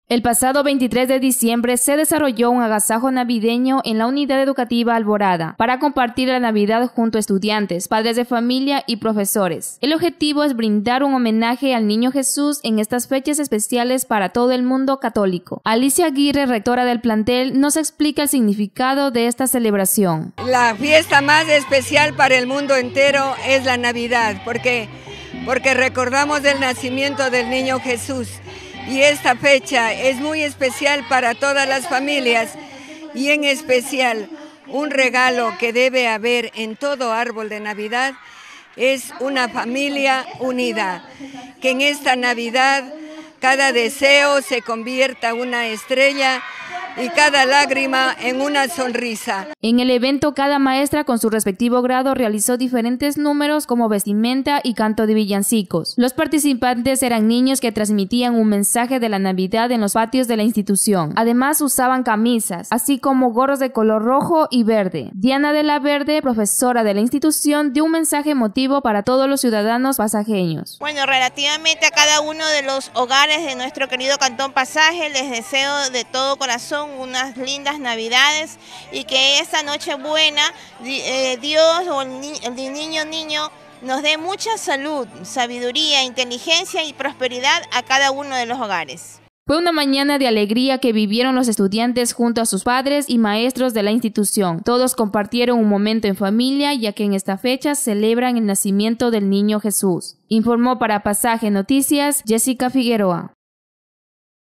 El pasado 23 de diciembre se desarrolló un agasajo navideño en la Unidad Educativa Alborada para compartir la Navidad junto a estudiantes, padres de familia y profesores. El objetivo es brindar un homenaje al Niño Jesús en estas fechas especiales para todo el mundo católico. Alicia Aguirre, rectora del plantel, nos explica el significado de esta celebración. La fiesta más especial para el mundo entero es la Navidad, porque recordamos el nacimiento del Niño Jesús. Y esta fecha es muy especial para todas las familias y en especial un regalo que debe haber en todo árbol de Navidad es una familia unida, que en esta Navidad cada deseo se convierta en una estrella y cada lágrima en una sonrisa. En el evento, cada maestra con su respectivo grado realizó diferentes números como vestimenta y canto de villancicos. Los participantes eran niños que transmitían un mensaje de la Navidad en los patios de la institución. Además, usaban camisas, así como gorros de color rojo y verde. Diana de la Verde, profesora de la institución, dio un mensaje emotivo para todos los ciudadanos pasajeños. Bueno, relativamente a cada uno de los hogares de nuestro querido Cantón Pasaje, les deseo de todo corazón unas lindas Navidades y que esta noche buena Dios o el niño nos dé mucha salud, sabiduría, inteligencia y prosperidad a cada uno de los hogares. Fue una mañana de alegría que vivieron los estudiantes junto a sus padres y maestros de la institución. Todos compartieron un momento en familia, ya que en esta fecha celebran el nacimiento del Niño Jesús. Informó para Pasaje Noticias Jessica Figueroa.